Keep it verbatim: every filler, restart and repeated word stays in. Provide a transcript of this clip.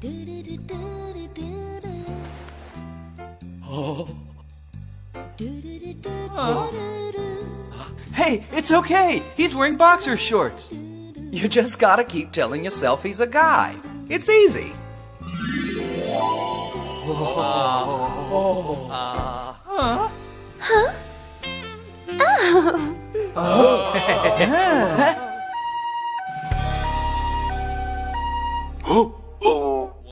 Oh. Oh. Hey, it's okay. He's wearing boxer shorts. You just gotta keep telling yourself he's a guy. It's easy. Oh. Uh. Huh? Huh? Oh. Oh.